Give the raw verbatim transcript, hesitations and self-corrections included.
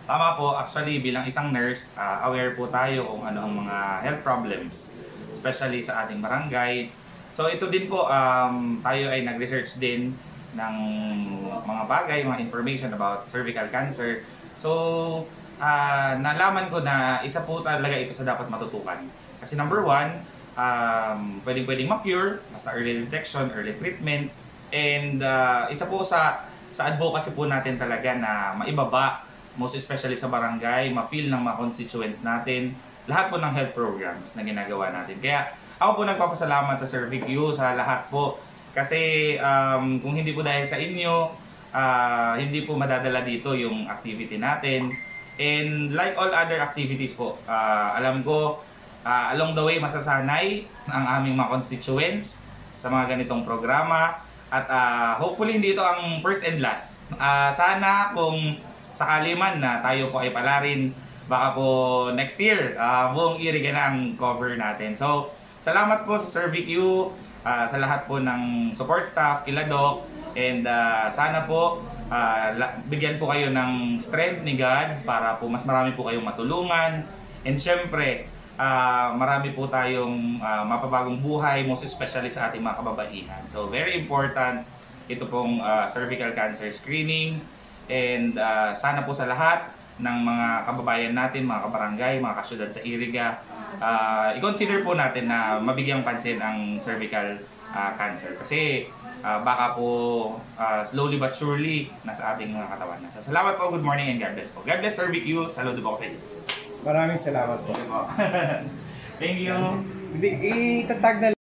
Tama po, actually bilang isang nurse, uh, aware po tayo kung ano ang mga health problems, especially sa ating barangay. So ito din po, um, tayo ay nag-research din ng mga bagay, mga information about cervical cancer. So, uh, nalaman ko na isa po talaga ito sa dapat matutukan. Kasi number one, um, pwedeng-pwedeng ma-cure, basta early detection, early treatment. And uh, isa po sa, sa advocacy po natin talaga na maibaba, most especially sa barangay, ma-feel ng mga constituents natin, lahat po ng health programs na ginagawa natin. Kaya ako po nagpapasalamat sa CerviQ, sa lahat po. Kasi um, kung hindi po dahil sa inyo, uh, hindi po madadala dito yung activity natin. And like all other activities po, uh, alam ko, uh, along the way masasanay ang aming mga constituents sa mga ganitong programa. At uh, hopefully hindi ito ang first and last. Uh, sana kung sakali man na tayo po ay palarin, baka po next year, uh, buong Iriga na ang cover natin. So, salamat po sa CerviQ, uh, sa lahat po ng support staff, kila Doc, and uh, sana po uh, bigyan po kayo ng strength ni God para po mas marami po kayong matulungan. And syempre, uh, marami po tayong uh, mapabagong buhay, most especially sa ating mga kababaihan. So, very important ito pong uh, cervical cancer screening. And uh, sana po sa lahat ng mga kababayan natin, mga kabarangay, mga kasyudad sa Iriga, uh, i-consider po natin na mabigyang pansin ang cervical uh, cancer. Kasi uh, baka po uh, slowly but surely nasa ating mga katawan na. So, salamat po, good morning and God bless po. God bless CerviQ, saludo po ako sa inyo. Maraming salamat po. Thank you. Hindi, itatag na